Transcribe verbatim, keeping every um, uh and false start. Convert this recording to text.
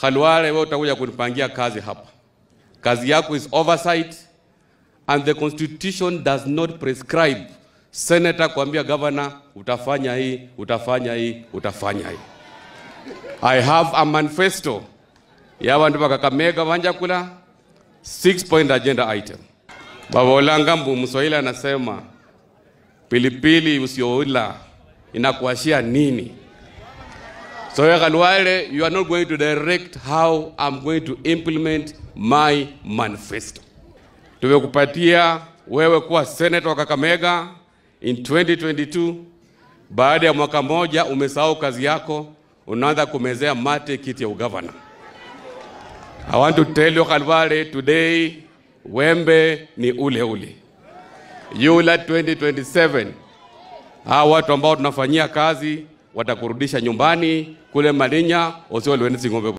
Khalwale, wewe utakuja kunipangia kazi hapa. Kazi yako is oversight, and the constitution does not prescribe senator kuambia governor utafanya hii, utafanya hii, utafanya hii. I have a manifesto ya wandu wa Kakamega wanja kula six point agenda item. Baba Olanga Mswahili anasema pilipili usioila inakuashia nini? So Khalwale, you are not going to direct how I'm going to implement my manifesto. Tumekupatia wewe kuwa senator wa Kakamega in twenty twenty-two. Baada ya mwaka moja umesahau kazi yako, unaanza kumezea mate kiti ya ugavana. I want to tell you Khalwale, today wembe ni ule ule. Yula twenty twenty-seven, hawa watu ambao tunafanyia kazi watakurudisha nyumbani kule Malinya, osio lweni Singombe.